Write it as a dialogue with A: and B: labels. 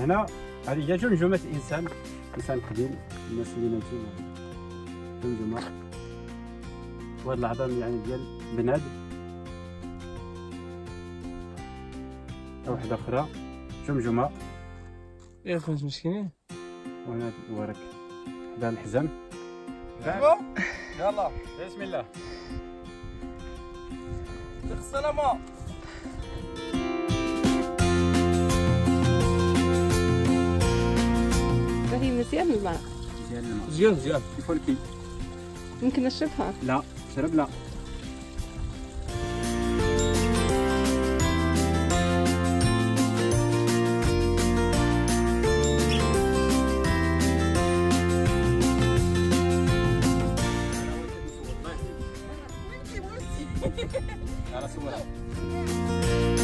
A: هنا هذه هي جمجمة إنسان قديم، الناس اللي ماتين جمجمة. وهاد العظام يعني ديال بنادم. واحدة أخرى جمجمة.
B: يا فهمت مسكينين.
A: وهنا الورك حدا الحزام.
C: يلا
A: بسم الله.
C: السلامة.
D: هي مزيان الماء.
A: مزيان الماء.
B: مزيان
A: الفلكي.
D: ممكن نشربها؟
A: لا شرب لا. على صورة.